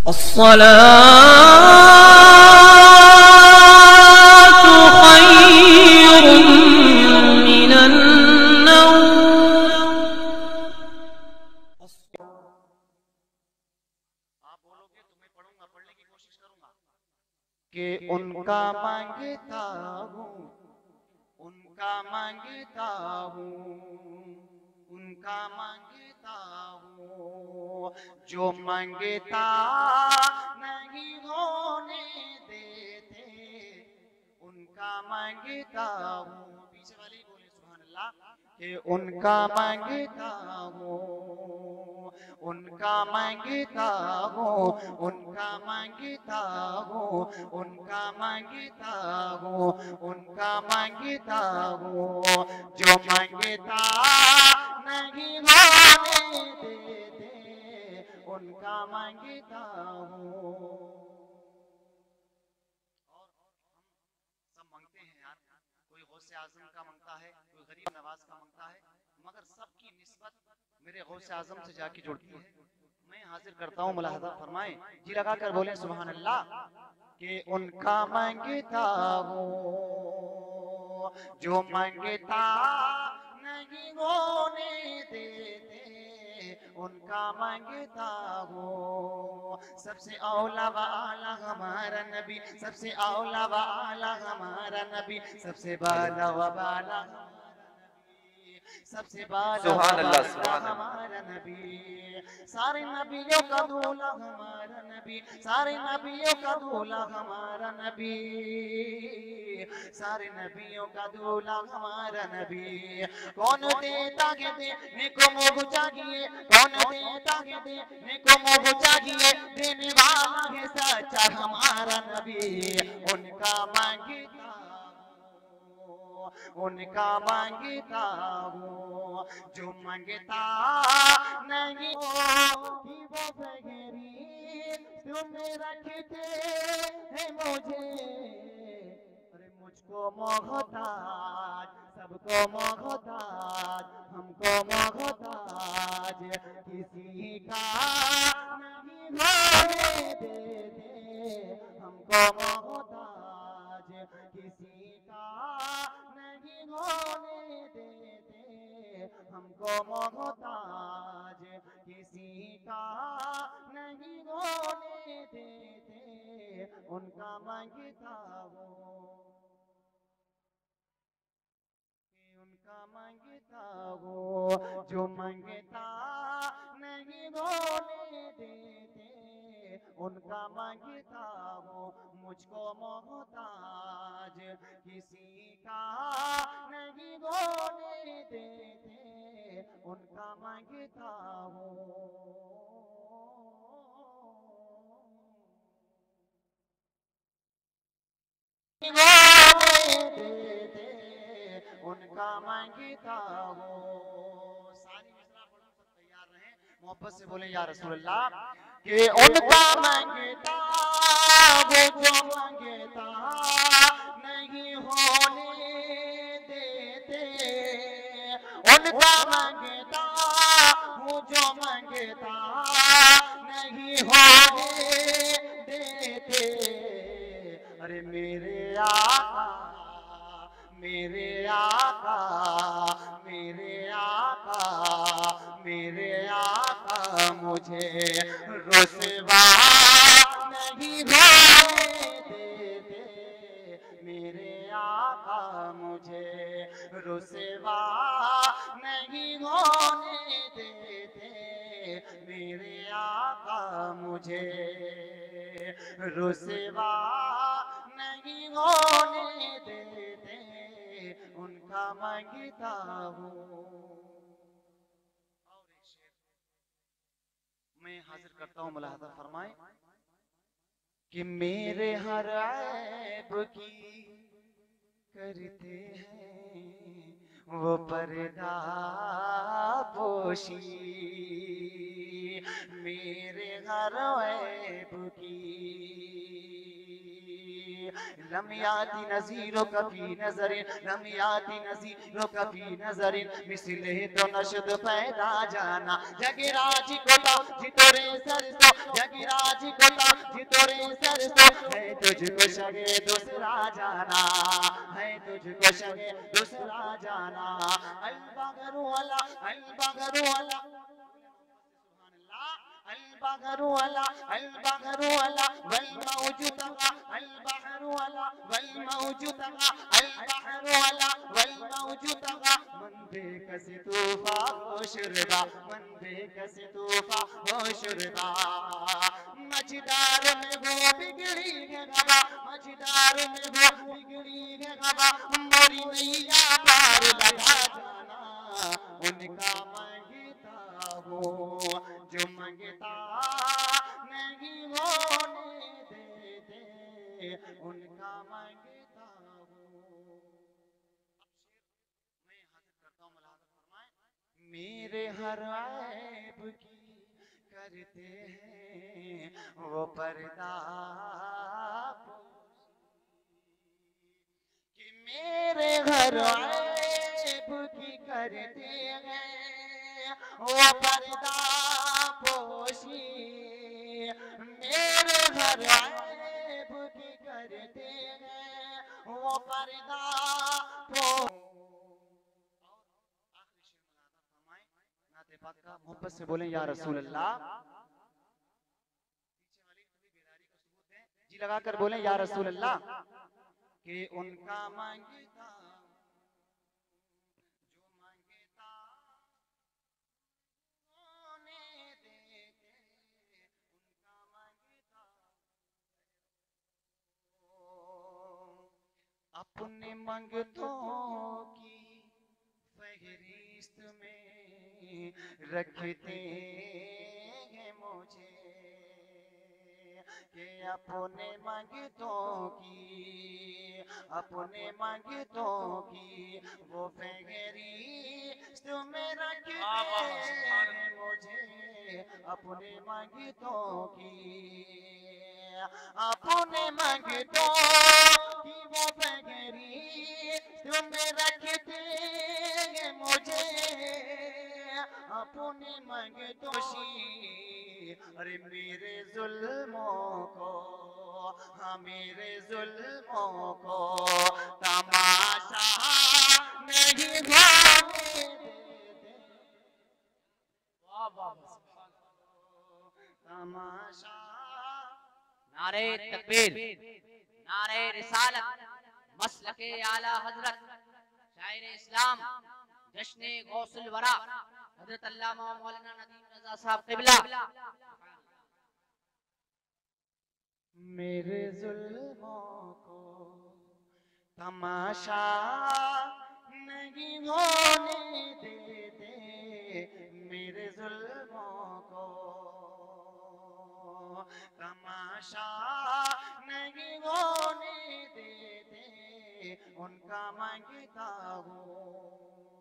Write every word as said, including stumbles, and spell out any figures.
अस्सलातु खैरुम मिनन नौम। आप बोलोगे तो मैं पढ़ूंगा, पढ़ने की कोशिश करूंगा। कि उनका मांगता हूँ, उनका मांगता हूँ, उनका मांगता हूँ, जो मांगता नहीं होने देते, उनका मांगता हूँ। पीछे वाले ही बोले सुभान अल्लाह। कि उनका मांगता हूँ, उनका मांगता हूँ, उनका मांगता हूँ, उनका मांगता हूँ, उनका मांगता हूँ, जो मांगता नहीं होने देते, उनका मांगता हूँ। और सब मांगते हैं यार, कोई गौसे आजम का मांगता है, कोई गरीब नवाज का मांगता है, मगर सबकी निस्बत मेरे गौसे आजम से जाके जुड़ती है। मैं हाजिर करता हूँ, मुलाहजा फरमाएं, जी लगा कर बोले सुभान अल्लाह। कि उनका मांगता हूँ, जो मांगता नहीं होने देते, उनका मांगता हूँ। सबसे औला वाला हमारा नबी, सबसे औला वाला हमारा नबी, सबसे बाला व बाला सबसे बाला वाला हमारा नबी, सारे नबियों का दूल्हा हमारा नबी, सारे नबियों का दूल्हा हमारा नबी, सारे नबियों का दूल्हा हमारा नबी। कौन देता है देने को मोह चाहिए, कौन देता है देने को मोह चाहिए, देने वाला है सच्चा हमारा नबी। उनका मांगता उनका मांगता हूँ, जो मांगता नहीं हो कि वो बगैरी तुम रखते हैं मुझे। अरे मुझको मोहताज, सबको मोहताज, हमको मोहताज किसी का नहीं होने देते, हमको मोहताज किसी का नहीं होने देते, हमको मोहताज किसी का नहीं होने देते, उनका मांगता हूँ, उनका मांगता हूँ, जो मांगता नहीं होने देते, उनका मांगता हूँ। मुझको मोहताज किसी का नहीं होने देते, उनका मांगता हूँ। देते उनका मांगता हूँ। सारी मिसरा पढ़ो, सब तैयार रहे, मोहब्बत से बोले या रसूल अल्लाह। कि उनका मांगता वो जो मांगता नहीं होने देते, उनका मांगता वो जो मांगता नहीं होने देते। अरे मेरे आका, मेरे आका, मेरे आका, मेरे आका मुझे रुसवा नहीं होने देते, मेरे आका मुझे रुसवा नहीं होने देते, मेरे आका मुझे रुसवा नहीं होने देते, उनका मांगता हूँ। और एक शेर मैं हाजिर करता हूँ, मुलाहजा फरमाए। कि मेरे हर ऐब की करते हैं वो पर्दा पोशी, मेरे हर ऐब की लम याति नज़ीरो कफी नज़रिन लम याति नज़ीरो कफी नज़रिन मिसले तो नशद पैदा जाना जगराज कोता जितोरे सरसो जगराज कोता जितोरे सरसो है तुझको शगे दूसरा जाना है तुझको शगे दूसरा जाना अल बगरु अला अल बगरु अला البحر ولا البحر ولا والموج تغى البحر ولا والموج تغى البحر ولا والموج تغى من بك ستوفى وشربا من بك ستوفى وشربا मझदार में वो बिगड़ी है गवा मझदार में वो बिगड़ी है गवा मोरी नैया पार लगा जाना उनका मंगता हो जो मंगता नहीं होने देते उनका मंगता हो। मैं हाजिर करता हूँ मुलाहाजा फरमाएं मेरे हर ऐब की करते हैं वो पर्दा कि मेरे हर ऐब की करते हैं वो पर्दा पोशी मेरे घर ऐब की करते हैं वो पर्दा पोशी। आखिरी शेर मुलाहाजा फरमाएं नाते पाक का मोहब्बत से बोलें या रसूल अल्लाह। पीछे वाली थोड़ी बेदारी का सबूत है जी लगाकर बोलें या रसूल अल्लाह कि उनका मांगता अपने मंगतों की फहरिस्त में रखते हैं मुझे कि अपने मंगतों की अपने मंगतों की वो फहरिस्त में रखते हैं मुझे अपने मंगतों की अपने मंगतों की वो फहरिस्त में रखते हैं मुझे अपने मंगतों की। अरे मेरे जुल्मों को हाँ मेरे जुल्मों को तमाशा नहीं होने देते तमाशा। नारे तकबीर नारे रिसालत मसलके आला हजरत शायर इस्लाम जश्न गौसुल वरा हजरत अल्लामा मौलाना नदीम रजा साहब क़िबला। मेरे जुल्मों को तमाशा नहीं होने देते मेरे जुल्मों को तमाशा नहीं होने देते उनका मांगता हूँ